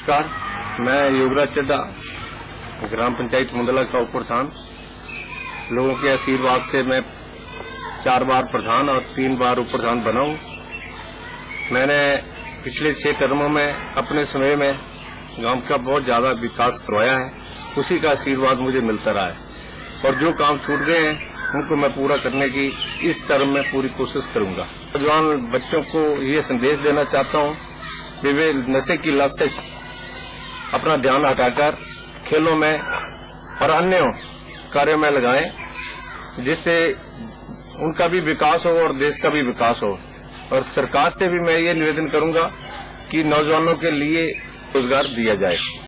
नमस्कार, मैं योगराज चड्ढा, ग्राम पंचायत मुंदला का उप प्रधान। लोगों के आशीर्वाद से मैं 4 बार प्रधान और 3 बार उप प्रधान बना हूं। मैंने पिछले 6 टर्मों में अपने समय में गांव का बहुत ज्यादा विकास करवाया है। उसी का आशीर्वाद मुझे मिलता रहा है और जो काम छूट गए हैं उनको मैं पूरा करने की इस टर्म में पूरी कोशिश करूंगा। नौजवान बच्चों को ये संदेश देना चाहता हूं कि वे नशे की लत से अपना ध्यान हटाकर खेलों में और अन्य कार्यों में लगाएं, जिससे उनका भी विकास हो और देश का भी विकास हो। और सरकार से भी मैं ये निवेदन करूंगा कि नौजवानों के लिए रोजगार दिया जाए।